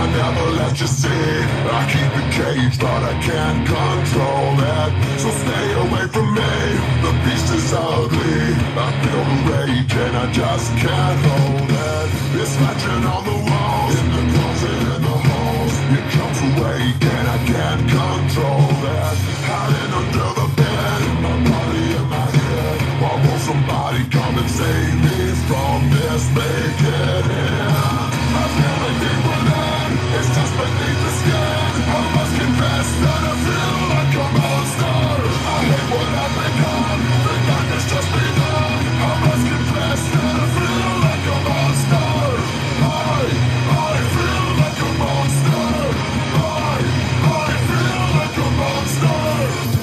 I never let you see. I keep it caged, but I can't control it. So stay away from me, the beast is ugly. I feel the rage and I just can't hold it. It's scratching on the walls, in the closet, in the halls. It comes awake and I can't control it. Hiding under the bed, my body in my head. Why won't somebody come and save me from this? Make it end. I feel it deep within, it's just beneath the skin. I must confess that I feel like a monster. I hate what I've become, the darkness just begun. I must confess that I feel like a monster. I feel like a monster. I feel like a monster.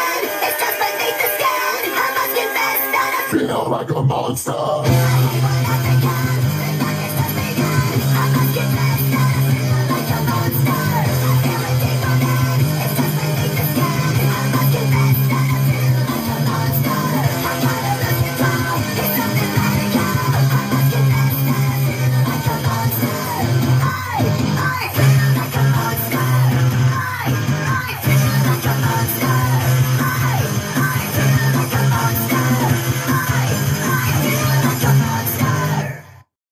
Feel like a monster.